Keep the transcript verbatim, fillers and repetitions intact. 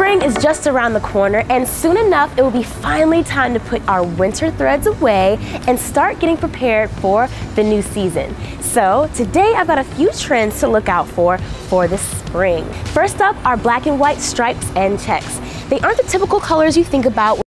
Spring is just around the corner, and soon enough it will be finally time to put our winter threads away and start getting prepared for the new season. So today I've got a few trends to look out for for the spring. First up are black and white stripes and checks. They aren't the typical colors you think about